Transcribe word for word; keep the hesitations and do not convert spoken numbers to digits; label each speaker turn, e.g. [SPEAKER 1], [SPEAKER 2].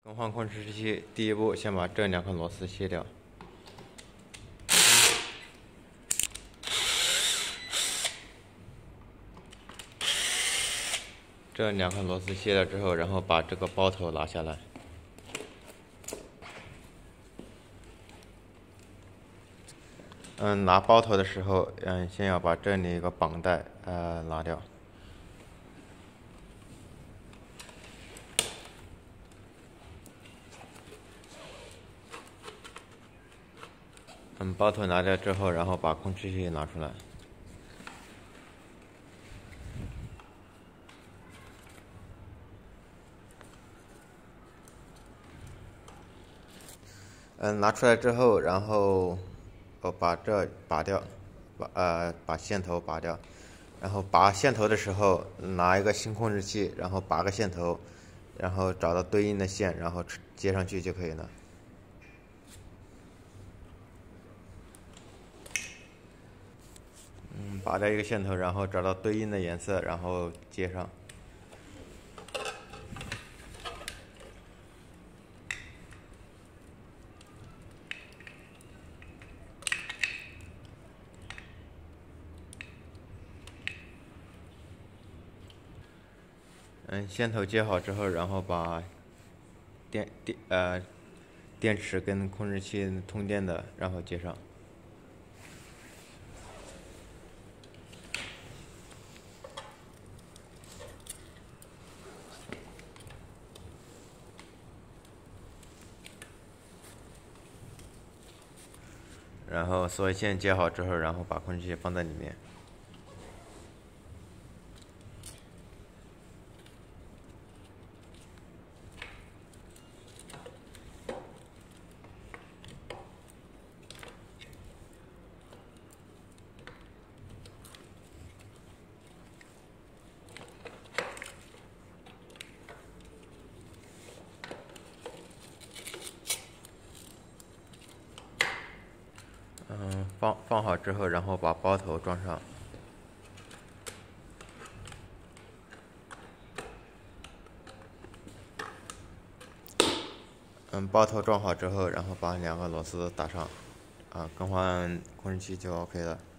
[SPEAKER 1] 更换控制器，第一步先把这两颗螺丝卸掉。这两颗螺丝卸掉之后，然后把这个包头拿下来。嗯，拿包头的时候，嗯，先要把这里一个绑带呃拿掉。嗯，包头拿掉之后，然后把控制器拿出来。嗯，拿出来之后，然后我把这拔掉，把呃把线头拔掉，然后拔线头的时候拿一个新控制器，然后拔个线头，然后找到对应的线，然后接上去就可以了。嗯，拔掉一个线头，然后找到对应的颜色，然后接上。嗯，线头接好之后，然后把电电呃电池跟控制器通电的，然后接上。然后所有线接好之后，然后把控制器放在里面。嗯，放放好之后，然后把包头装上。嗯，包头装好之后，然后把两个螺丝打上，啊，更换控制器就 OK 了。